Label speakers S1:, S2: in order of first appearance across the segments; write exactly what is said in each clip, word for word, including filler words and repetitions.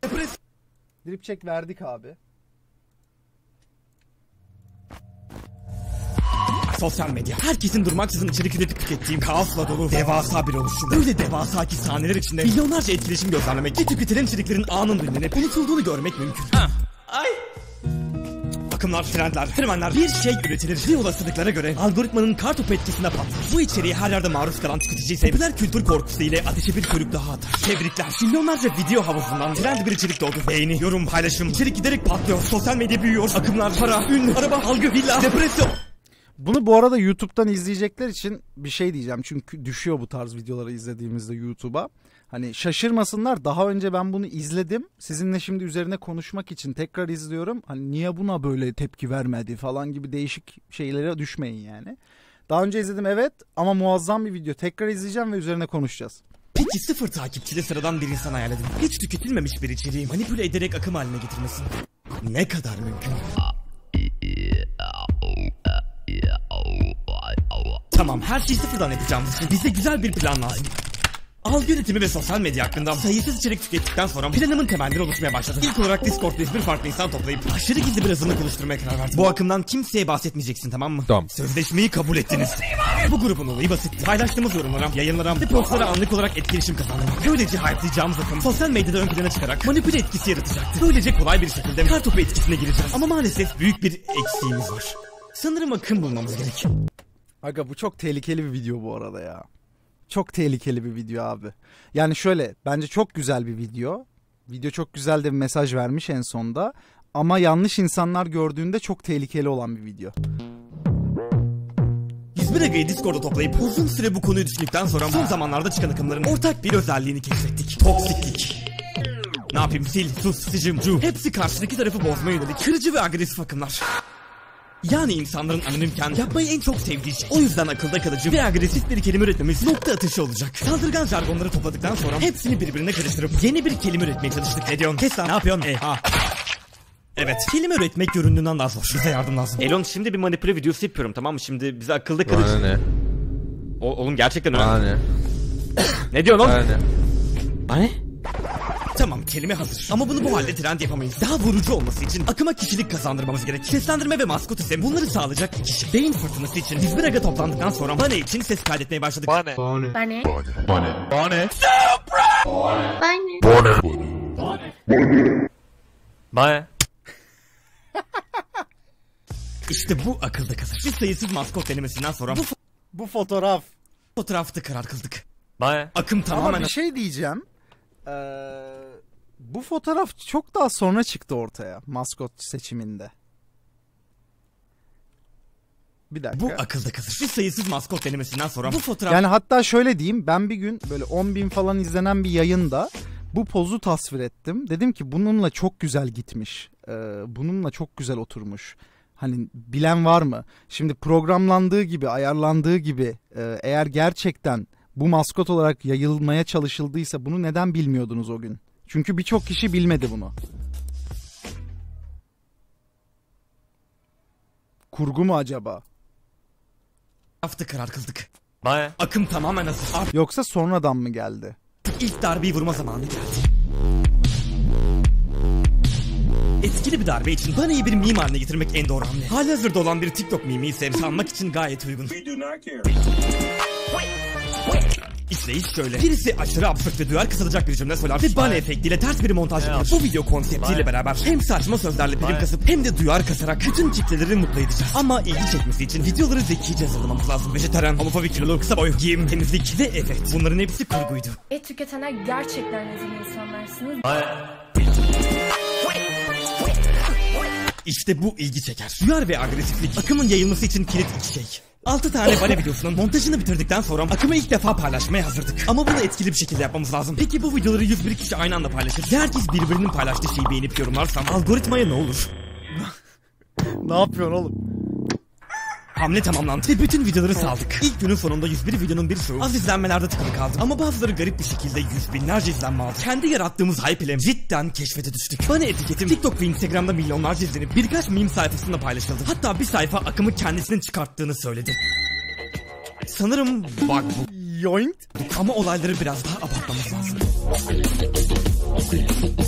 S1: Drip check verdik abi.
S2: Sosyal medya. Herkesin durmaksızın içerik üretip tükettiğim kaosla dolu devasa bir oluşum. Böyle devasa ki saniyeler içinde milyonlarca etkileşim gözlemlemek ve tüketilen içeriklerin anında ünlenip unutulduğunu görmek mümkün. Ha. Ay. Akımlar, trendler, fenomenler, bir şey üretilir ve olasılıklara göre algoritmanın kartopu etkisine patlar. Bu içeriği her yerde maruz kalan tüketici ise popüler kültür korkusu ile ateşe bir körük daha atar. Tebrikler. Milyonlarca video havuzundan trend bir içerik doğdu. Beğeni, yorum, paylaşım, içerik giderek patlıyor. Sosyal medya büyüyor. Akımlar, para, ün, araba, algı, villa, depresyon.
S1: Bunu bu arada YouTube'dan izleyecekler için bir şey diyeceğim. Çünkü düşüyor bu tarz videoları izlediğimizde YouTube'a. Hani şaşırmasınlar. Daha önce ben bunu izledim. Sizinle şimdi üzerine konuşmak için tekrar izliyorum. Hani niye buna böyle tepki vermedi falan gibi değişik şeylere düşmeyin yani. Daha önce izledim evet ama muazzam bir video. Tekrar izleyeceğim ve üzerine konuşacağız.
S2: Peki sıfır takipçili sıradan bir insan hayal edin. Hiç tüketilmemiş bir içeriği manipüle ederek akım haline getirmesi. Ne kadar mümkün? Tamam, her şeyi sıfırdan yapacağımız için bize güzel bir plan lazım. Algı yönetimi ve sosyal medya hakkında sayısız içerik tükettikten sonra planımın temelleri oluşmaya başladı. İlk olarak Discord'da bir farklı insan toplayıp aşırı gizli bir azınlık oluşturmaya karar verdim. Bu akımdan kimseye bahsetmeyeceksin, tamam mı?
S3: Tamam.
S2: Sözleşmeyi kabul ettiniz. Bu grubun olayı basit. Paylaştığımız yorumlara, yayınlara ve postlara anlık olarak etkileşim kazanmak. Böylece hype'layacağımız akım sosyal medyada ön plana çıkarak manipüle etkisi yaratacaktır. Böylece kolay bir şekilde kartopu etkisine gireceğiz. Ama maalesef büyük bir eksiğimiz var. Sanırım akım bulmamız gerek.
S1: Aga bu çok tehlikeli bir video bu arada ya. Çok tehlikeli bir video abi. Yani şöyle bence çok güzel bir video. Video çok güzel de bir mesaj vermiş en sonda. Ama yanlış insanlar gördüğünde çok tehlikeli olan bir video.
S2: yüz bir Aga'yı Discord'da toplayıp uzun süre bu konuyu düşündükten sonra son zamanlarda çıkan akımların ortak bir özelliğini keşfettik. Toksiklik. Ne yapayım, sil, sus, sicim, cu. Hepsi karşıdaki tarafı bozmaya yönelik kırıcı ve agresif akımlar. Yani insanların anonimken yapmayı en çok sevdiği şey. O yüzden akılda kalıcı ve agresif bir kelime üretmemiz nokta atışı olacak. Saldırgan jargonları topladıktan sonra hepsini birbirine karıştırıp yeni bir kelime üretmeye çalıştık. Ne diyorsun? Kes lan. Ne yapıyorsun? E, ha. Evet. Kelime üretmek göründüğünden daha zor. Bize yardım lazım.
S4: Elon, şimdi bir manipüle videosu yapıyorum, tamam mı? Şimdi bize akılda kalıcı.
S3: Bana ne?
S4: O, oğlum gerçekten öyle.
S3: Bana ne?
S4: Ne diyorsun oğlum?
S3: Bana ne?
S4: Bana ne?
S2: Tamam, kelime hazır. Ama bunu bu halde trend yapamayız. Daha vurucu olması için akıma kişilik kazandırmamız gerek. Seslendirme ve maskot ise bunları sağlayacak iki kişi. Beyin fırtınası için yüz bir Aga toplandıktan sonra Bane için ses kaydetmeye başladık.
S3: Bana.
S5: Bane.
S3: Bana.
S5: Bane.
S3: Bana.
S4: Bana.
S2: İşte bu akılda kalır. Bir sayısız maskot denemesinden sonra bu
S1: Bu fotoğraf.
S2: fotoğrafta karar kıldık.
S4: Bana.
S2: Akım tamamen...
S1: Ama bir şey diyeceğim. Ee, bu fotoğraf çok daha sonra çıktı ortaya maskot seçiminde. Bir dakika.
S2: Bu akılda kalır. Bir sayısız maskot denemesinden sonra bu fotoğraf...
S1: Yani hatta şöyle diyeyim, ben bir gün böyle on bin falan izlenen bir yayında bu pozu tasvir ettim. Dedim ki bununla çok güzel gitmiş. Ee, bununla çok güzel oturmuş. Hani bilen var mı? Şimdi programlandığı gibi, ayarlandığı gibi e, eğer gerçekten bu maskot olarak yayılmaya çalışıldıysa bunu neden bilmiyordunuz o gün? Çünkü birçok kişi bilmedi bunu. Kurgu mu acaba?
S2: Fotoğrafta karar kıldık.
S4: Bana.
S2: Akım tamamen hazır. Artık
S1: Yoksa sonradan mı geldi?
S2: ilk darbeyi vurma zamanı geldi. Etkili bir darbe için Bane'yi bir meme haline getirmek en doğru hamle. Halihazırda olan bir TikTok mimi ise sanmak için gayet uygun. İşleyiş şöyle. Birisi aşırı absürt ve duyar kısılacak bir cümle söyler ve Bane efektiyle ters bir montaj yapılır. Bu video konseptiyle beraber hem saçma sözlerle prim kasıp hem de duyar kasarak bütün kitleleri mutlu edeceğiz. Ama ilgi çekmesi için videoları zekice hazırlamamız lazım. Vejetaryen, homofobik, kilolu, kısa boy, giyim, temizlik ve evet, bunların hepsi kurguydu.
S5: Et tüketenler gerçekten rezil insanlarsınız.
S2: İşte bu ilgi çeker. Duyar ve agresiflik akımın yayılması için kilit iki şey. altı tane Bane videosunun montajını bitirdikten sonra akımı ilk defa paylaşmaya hazırdık. Ama bunu etkili bir şekilde yapmamız lazım. Peki bu videoları yüz bir kişi aynı anda paylaşır ve herkes birbirinin paylaştığı şeyi beğenip yorumlarsam algoritmaya ne olur?
S1: Ne yapıyorsun oğlum?
S2: Hamle tamamlandı ve bütün videoları saldık. İlk günün sonunda yüz bir videonun bir çoğu az izlenmelerde tıkanı kaldı. Ama bazıları garip bir şekilde yüz binlerce izlenme aldı. Kendi yarattığımız hype ile cidden keşfete düştük. Bana etiketim TikTok ve Instagram'da milyonlarca izlenip birkaç meme sayfasında paylaşıldı. Hatta bir sayfa akımı kendisinin çıkarttığını söyledi. Sanırım bug bu. Yoink. Ama olayları biraz daha abartmamız lazım. İlk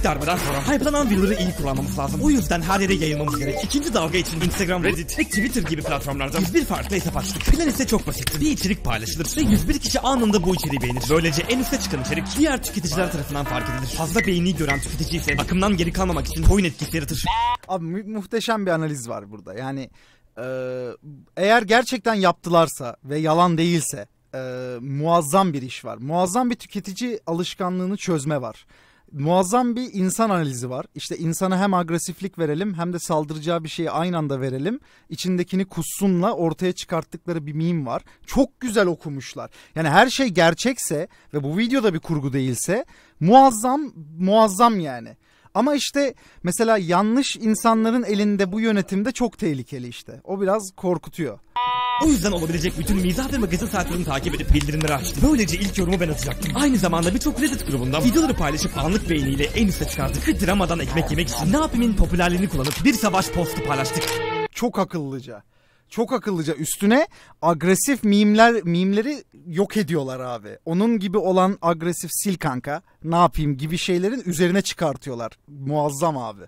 S2: darbeden sonra hype'lanan videoları iyi kullanmamız lazım. O yüzden her yere yayılmamız gerek. İkinci dalga için Instagram, Reddit ve Twitter gibi platformlarda yüz bir farklı hesap açtık. Plan ise çok basit. Bir içerik paylaşılır ve yüz bir kişi anında bu içeriği beğenir. Böylece en üste çıkan içerik diğer tüketiciler tarafından fark edilir. Fazla beğeni gören tüketici ise akımdan geri kalmamak için coin etkisi yaratır.
S1: Abi mu- muhteşem bir analiz var burada. Yani e, eğer gerçekten yaptılarsa ve yalan değilse e, muazzam bir iş var. Muazzam bir tüketici alışkanlığını çözme var. Muazzam bir insan analizi var. İşte insana hem agresiflik verelim hem de saldıracağı bir şeyi aynı anda verelim. İçindekini kussunla ortaya çıkarttıkları bir meme var. Çok güzel okumuşlar. Yani her şey gerçekse ve bu videoda bir kurgu değilse muazzam muazzam yani. Ama işte mesela yanlış insanların elinde bu yönetimde çok tehlikeli işte. O biraz korkutuyor.
S2: O yüzden olabilecek bütün mizah ve magazin sayfalarını takip edip bildirimleri açtım. Böylece ilk yorumu ben atacaktım. Aynı zamanda birçok Reddit grubundan videoları paylaşıp anlık beğeniyle en üste çıkardık. Ve dramadan ekmek yemek için ne yapayımın popülerliğini kullanıp bir savaş postu paylaştık.
S1: Çok akıllıca. Çok akıllıca. Üstüne agresif mimler, mimleri yok ediyorlar abi. Onun gibi olan agresif sil kanka, ne yapayım gibi şeylerin üzerine çıkartıyorlar. Muazzam abi.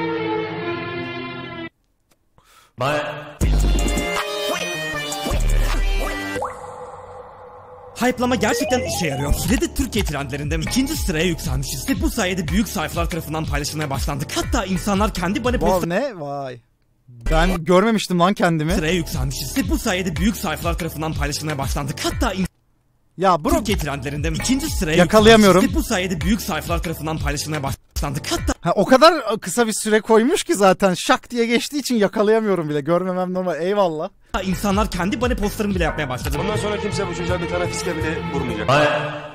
S4: Bana.
S2: Hype'lama gerçekten işe yarıyor. Reddit Türkiye trendlerinde ikinci sıraya yükselmişiz. Ve bu sayede büyük sayfalar tarafından paylaşılmaya başlandık. Hatta insanlar kendi bana
S1: Wow, ne? Vay. Ben görmemiştim lan kendimi.
S2: sıraya yükselmişiz. Ve bu sayede büyük sayfalar tarafından paylaşılmaya başlandık. Hatta
S1: Ya bro,
S2: Türkiye trendlerinde ikinci sıraya
S1: yakalayamıyorum.
S2: yükselmişiz. Ve bu sayede büyük sayfalar tarafından paylaşılmaya başlandık. Hatta
S1: ha, o kadar kısa bir süre koymuş ki zaten şak diye geçtiği için yakalayamıyorum bile. Görmemem normal. Eyvallah.
S2: insanlar kendi bana postlarını bile yapmaya başladı.
S3: Bundan sonra kimse bu çocuğa bir tane fiske bile vurmayacak.
S4: Bana.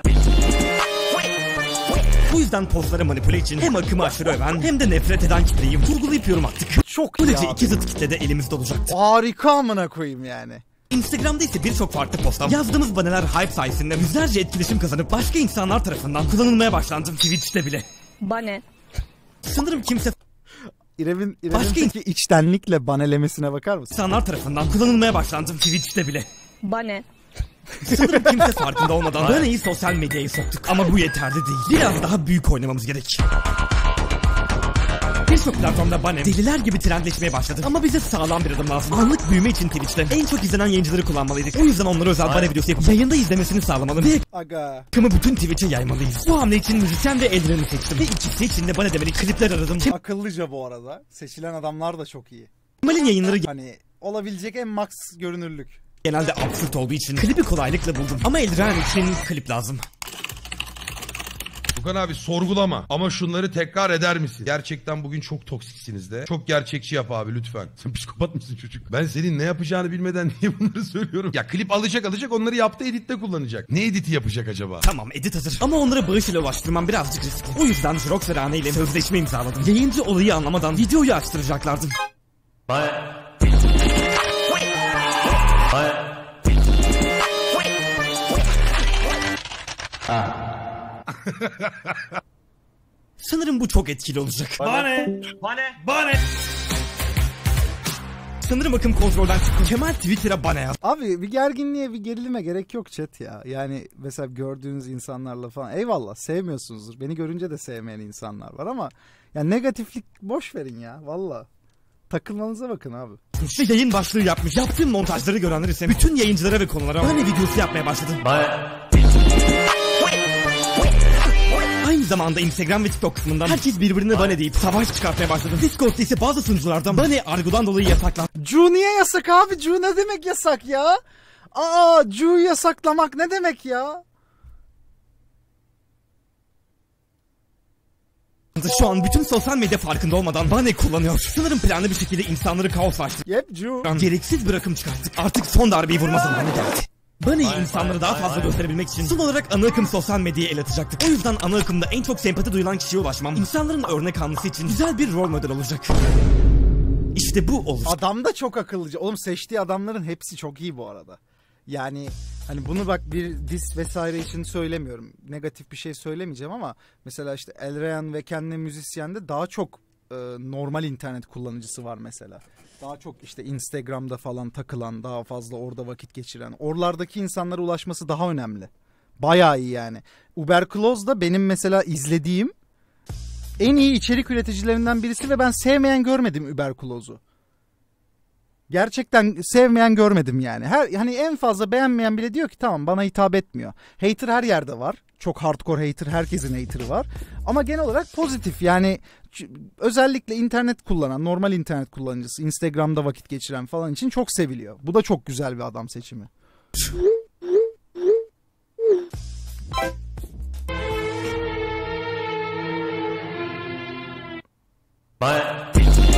S2: Bu yüzden postları manipüle için hem akımı aşırı öven hem de nefret eden kitleyi vurgulayıp yorum attık.
S1: Çok iyi
S2: Böylece
S1: abi.
S2: iki zıt kitle de elimizde olacaktı.
S1: Harika amına koyayım yani.
S2: Instagram'da ise birçok farklı posttan yazdığımız baneler hype sayesinde yüzlerce etkileşim kazanıp başka insanlar tarafından kullanılmaya başlandı. Twitch'te bile.
S5: Bane.
S2: Sanırım kimse
S1: İrem'in
S2: Başka
S1: İrem'in içtenlikle banelemesine bakar mısın?
S2: insanlar tarafından kullanılmaya başlandı. Twitch'te bile.
S5: Bane.
S2: Sanırım kimse farkında olmadan baneyi sosyal medyaya soktuk. Ama bu yeterli değil. Biraz daha büyük oynamamız gerek. Birçok platformda bane deliler gibi trendleşmeye başladı. Ama bize sağlam bir adım lazım. Anlık büyüme için Twitch'te en çok izlenen yayıncıları kullanmalıydık. O yüzden onlara özel bane videosu yapıp yayında izlemesini sağlamalı. Ve
S1: Aga.
S2: akımı bütün Twitch'e yaymalıyız. Bu hamle için müzisyen ve Eldiren'i seçtim. Ve ikisi için de bana demeli klipler aradım.
S1: Akıllıca bu arada. Seçilen adamlar da çok iyi.
S2: Kemal'in yayınları
S1: Hani olabilecek en max görünürlük.
S2: genelde absürt olduğu için klibi kolaylıkla buldum. Ama Eldiren için klip lazım.
S6: Furkan abi sorgulama ama şunları tekrar eder misin? Gerçekten bugün çok toksiksiniz de. Çok gerçekçi yap abi lütfen. Sen psikopat mısın çocuk? Ben senin ne yapacağını bilmeden niye bunları söylüyorum? Ya klip alacak alacak onları yaptığı editte kullanacak. Ne editi yapacak acaba?
S2: Tamam edit hazır. Ama onları bağış ile ulaştırmam birazcık riskli. O yüzden Jrox ve Rane ile sözleşme imzaladım. Yayıncı olayı anlamadan videoyu açtıracaklardı.
S4: Bana. Bana.
S2: Sanırım bu çok etkili olacak.
S4: Bane. Bane. Bane.
S2: Sanırım akım kontrolden çıktı. Kemal Twitter'a bana yaz.
S1: Abi bir gerginliğe bir gerilime gerek yok chat ya. Yani mesela gördüğünüz insanlarla falan eyvallah sevmiyorsunuzdur. Beni görünce de sevmeyen insanlar var ama ya negatiflik boş verin ya valla. Takılmanıza bakın abi.
S2: Ve yayın başlığı yapmış. Yaptığım montajları görenler ise bütün yayıncılara ve konulara bana videosu yapmaya başladı.
S4: Bana.
S2: Aynı zamanda Instagram ve TikTok kısmından herkes birbirine bane deyip savaş çıkartmaya başladı. Discord'da ise bazı sunuculardan bane argodan dolayı yasaklandı.
S1: Cu niye yasak abi? Cu ne demek yasak ya? Aa Cu yasaklamak ne demek ya?
S2: Şu an bütün sosyal medya farkında olmadan bane kullanıyor. Sanırım planlı bir şekilde insanları kaoslaştı.
S1: Yep Cu.
S2: Gereksiz bir akım çıkarttık. Artık son darbeyi vurma zamanı geldi. Bane'yi insanlara daha fazla gösterebilmek için son olarak ana akım sosyal medyaya el atacaktık. O yüzden ana akımda en çok sempati duyulan kişiye ulaşmam insanların örnek alması için güzel bir rol model olacak. İşte bu olur.
S1: Adam da çok akıllıca. Oğlum seçtiği adamların hepsi çok iyi bu arada. Yani hani bunu bak bir diss vesaire için söylemiyorum. Negatif bir şey söylemeyeceğim ama mesela işte Elrayan ve kendi müzisyende daha çok e, normal internet kullanıcısı var mesela. Daha çok işte Instagram'da falan takılan, daha fazla orada vakit geçiren. Oralardaki insanlara ulaşması daha önemli. Bayağı iyi yani. Uberclose da benim mesela izlediğim en iyi içerik üreticilerinden birisi ve ben sevmeyen görmedim Überkuloz'u. Gerçekten sevmeyen görmedim yani. Her hani en fazla beğenmeyen bile diyor ki tamam bana hitap etmiyor. Hater her yerde var. Çok hardcore hater, herkesin hater'ı var. Ama genel olarak pozitif yani özellikle internet kullanan, normal internet kullanıcısı, Instagram'da vakit geçiren falan için çok seviliyor. Bu da çok güzel bir adam seçimi.
S4: Bana.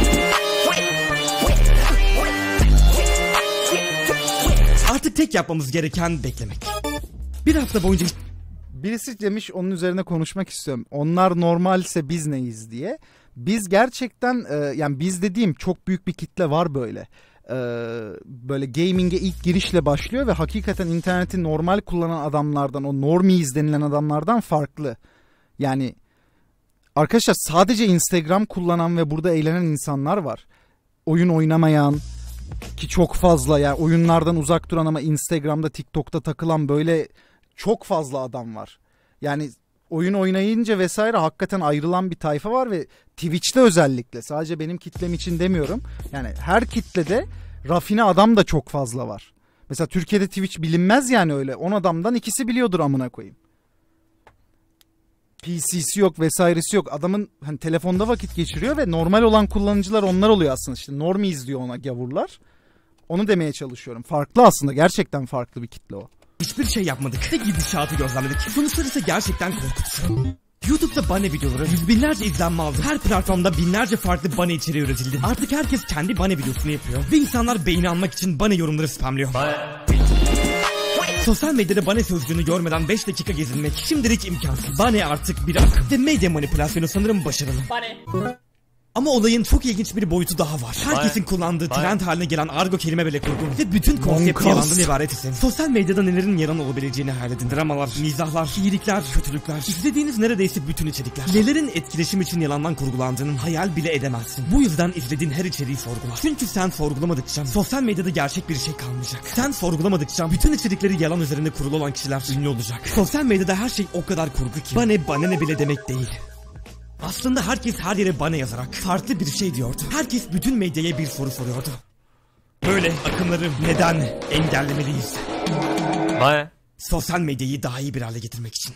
S2: Artık tek yapmamız gereken beklemek. Bir hafta boyunca...
S1: Birisi demiş onun üzerine konuşmak istiyorum. Onlar normalse biz neyiz diye. Biz gerçekten e, yani biz dediğim çok büyük bir kitle var böyle. E, böyle gaming'e ilk girişle başlıyor ve hakikaten interneti normal kullanan adamlardan, o normies denilen adamlardan farklı. Yani arkadaşlar sadece Instagram kullanan ve burada eğlenen insanlar var. Oyun oynamayan ki çok fazla yani oyunlardan uzak duran ama Instagram'da, TikTok'ta takılan böyle çok fazla adam var. Yani oyun oynayınca vesaire hakikaten ayrılan bir tayfa var ve Twitch'te özellikle sadece benim kitlem için demiyorum. Yani her kitlede rafine adam da çok fazla var. Mesela Türkiye'de Twitch bilinmez yani öyle. on adamdan ikisi biliyordur amına koyayım. P C'si yok vesairesi yok. Adamın hani telefonda vakit geçiriyor ve normal olan kullanıcılar onlar oluyor aslında. İşte normi izliyor ona gavurlar. Onu demeye çalışıyorum. Farklı aslında. Gerçekten farklı bir kitle o.
S2: Hiçbir şey yapmadık. Tek gidişatı gözlemledik. Sonuçlar ise gerçekten korkutucu. YouTube'da bane videoları yüz binlerce izlenme aldı. Her platformda binlerce farklı bane içeriği üretildi. Artık herkes kendi bane videosunu yapıyor. Ve insanlar beğeni almak için bane yorumları spamlıyor.
S4: Bana.
S2: Sosyal medyada bane sözcüğünü görmeden beş dakika gezinmek şimdilik imkansız. Bane artık bir akım. Ve medya manipülasyonu sanırım başarılı. Bane. Ama olayın çok ilginç bir boyutu daha var. Herkesin kullandığı trend haline gelen argo kelime bile kurgun. Ve bütün konsept yalandan ibaret ise. Sosyal medyada nelerin yalan olabileceğini hayal edin. Dramalar, mizahlar, iyilikler, kötülükler. İzlediğiniz neredeyse bütün içerikler. Nelerin etkileşim için yalandan kurgulandığının hayal bile edemezsin. Bu yüzden izlediğin her içeriği sorgula. Çünkü sen sorgulamadıkça sosyal medyada gerçek bir şey kalmayacak. Sen sorgulamadıkça bütün içerikleri yalan üzerinde kurulu olan kişiler ünlü olacak. Sosyal medyada her şey o kadar kurgu ki. Bane bana ne bile demek değil. Aslında herkes her yere bana yazarak farklı bir şey diyordu. Herkes bütün medyaya bir soru soruyordu. Böyle akımları neden engellemeliyiz?
S4: Bana.
S2: Sosyal medyayı daha iyi bir hale getirmek için.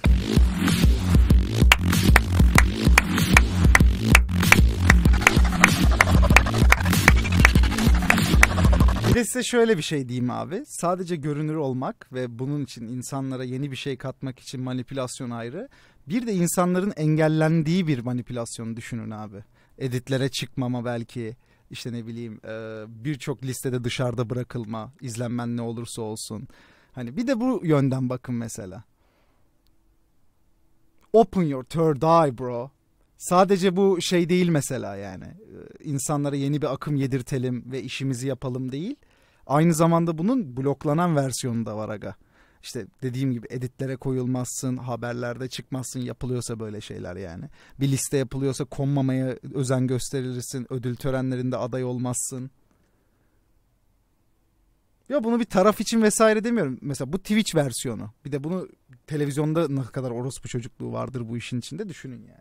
S1: Bir de size şöyle bir şey diyeyim abi. Sadece görünür olmak ve bunun için insanlara yeni bir şey katmak için manipülasyon ayrı. Bir de insanların engellendiği bir manipülasyonu düşünün abi. Editlere çıkmama belki, işte ne bileyim birçok listede dışarıda bırakılma, izlenmen ne olursa olsun. Hani bir de bu yönden bakın mesela. Open your third eye bro. Sadece bu şey değil mesela yani. İnsanlara yeni bir akım yedirtelim ve işimizi yapalım değil. Aynı zamanda bunun bloklanan versiyonu da var aga. İşte dediğim gibi editlere koyulmazsın, haberlerde çıkmazsın yapılıyorsa böyle şeyler yani. Bir liste yapılıyorsa konmamaya özen gösterilirsin, ödül törenlerinde aday olmazsın. Ya bunu bir taraf için vesaire demiyorum. Mesela bu Twitch versiyonu. Bir de bunu televizyonda ne kadar orospu çocukluğu vardır bu işin içinde düşünün yani.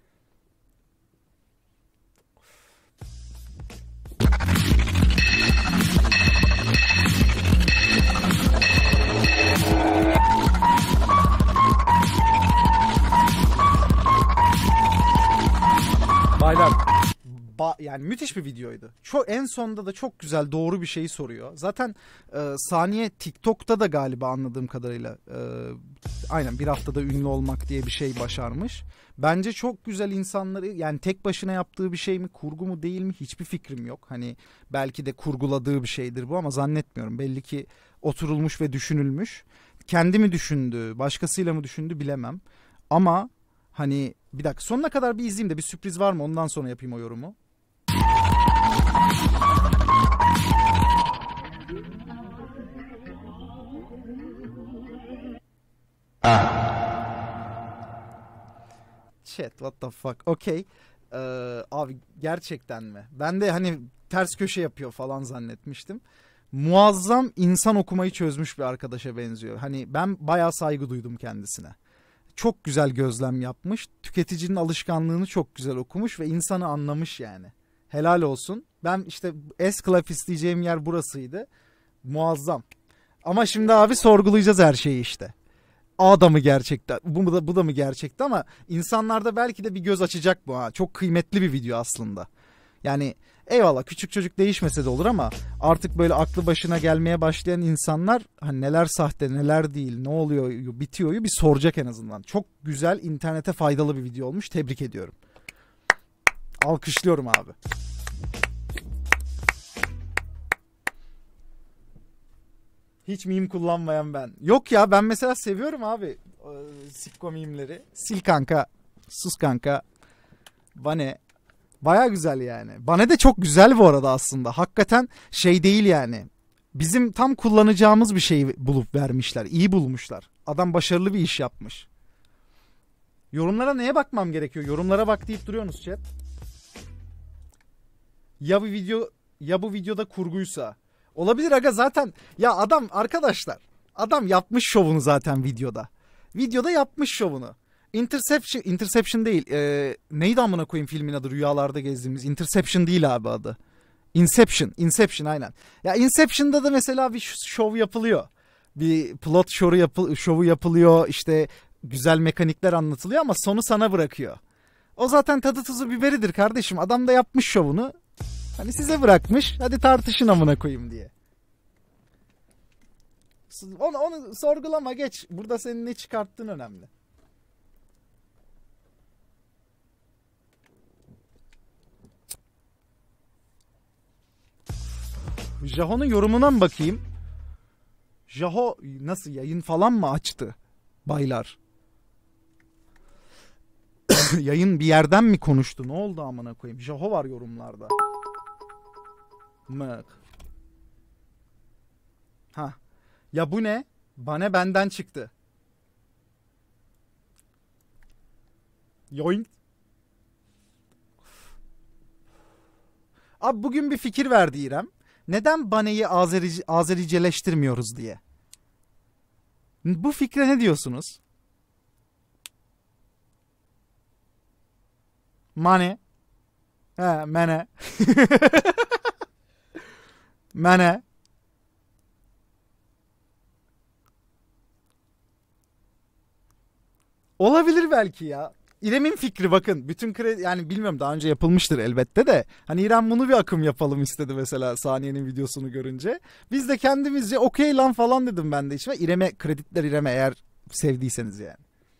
S1: Baylar, ba- yani müthiş bir videoydu. Çok en sonda da çok güzel doğru bir şeyi soruyor. Zaten e, Saniye TikTok'ta da galiba anladığım kadarıyla e, aynen bir haftada ünlü olmak diye bir şey başarmış. Bence çok güzel insanları, yani tek başına yaptığı bir şey mi, kurgu mu değil mi hiçbir fikrim yok. Hani belki de kurguladığı bir şeydir bu ama zannetmiyorum. Belli ki oturulmuş ve düşünülmüş. Kendi mi düşündü, başkasıyla mı düşündü bilemem. Ama hani bir dakika sonuna kadar bir izleyeyim de bir sürpriz var mı ondan sonra yapayım o yorumu.
S4: Ah.
S1: Chat what the fuck okey. Ee, abi gerçekten mi? Ben de hani ters köşe yapıyor falan zannetmiştim. Muazzam insan okumayı çözmüş bir arkadaşa benziyor. Hani ben bayağı saygı duydum kendisine. çok güzel gözlem yapmış. Tüketicinin alışkanlığını çok güzel okumuş ve insanı anlamış yani. Helal olsun. Ben işte S-Club isteyeceğim yer burasıydı. Muazzam. Ama şimdi abi sorgulayacağız her şeyi işte. A da mı gerçekten? Bu da, bu da mı gerçekti? Ama insanlarda belki de bir göz açacak bu ha. Çok kıymetli bir video aslında. Yani eyvallah küçük çocuk değişmese de olur ama artık böyle aklı başına gelmeye başlayan insanlar hani neler sahte neler değil ne oluyor bitiyor bir soracak en azından. Çok güzel internete faydalı bir video olmuş. Tebrik ediyorum. Alkışlıyorum abi. Hiç meme kullanmayan ben. Yok ya ben mesela seviyorum abi. Ee, Sikko meme'leri. Sil kanka. Sus kanka. Bane. Baya güzel yani. Bana de çok güzel bu arada aslında. Hakikaten şey değil yani. Bizim tam kullanacağımız bir şey bulup vermişler. İyi bulmuşlar. Adam başarılı bir iş yapmış. Yorumlara neye bakmam gerekiyor? Yorumlara bak deyip duruyorsunuz chat. Ya bu video ya bu videoda kurguysa. Olabilir aga zaten. Ya adam arkadaşlar. Adam yapmış şovunu zaten videoda. Videoda yapmış şovunu. Interception, Interception değil. E, neydi amına koyayım filmin adı rüyalarda gezdiğimiz? Interception değil abi adı. Inception. Inception aynen. Ya Inception'da da mesela bir şov yapılıyor. Bir plot şovu, yapı, şovu yapılıyor. İşte güzel mekanikler anlatılıyor ama sonu sana bırakıyor. O zaten tadı tuzu biberidir kardeşim. Adam da yapmış şovunu. Hani size bırakmış. Hadi tartışın amına koyayım diye. Onu, onu sorgulama geç. Burada senin ne çıkarttığın önemli. Jaho'nun yorumuna mı bakayım? Jaho nasıl yayın falan mı açtı? Baylar. Yayın bir yerden mi konuştu? Ne oldu amına koyayım? Jaho var yorumlarda. Mık. Ha. Ya bu ne? Bana benden çıktı. Yoink. Abi bugün bir fikir verdi İrem. Neden Bane'yi Azeri, Azericeleştirmiyoruz diye. Bu fikre ne diyorsunuz? Mane. He, mene. Mene. Olabilir belki ya. İrem'in fikri bakın. Bütün kredi yani bilmiyorum daha önce yapılmıştır elbette de. Hani İrem bunu bir akım yapalım istedi mesela Saniye'nin videosunu görünce. Biz de kendimizce okey lan falan dedim ben de hiç. Ve İrem'e kreditler İrem'e eğer sevdiyseniz yani.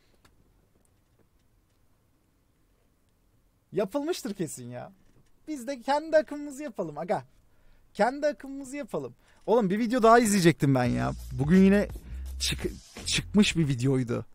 S1: Yapılmıştır kesin ya. Biz de kendi akımımızı yapalım aga. Kendi akımımızı yapalım. Oğlum bir video daha izleyecektim ben ya. Bugün yine çık çıkmış bir videoydu.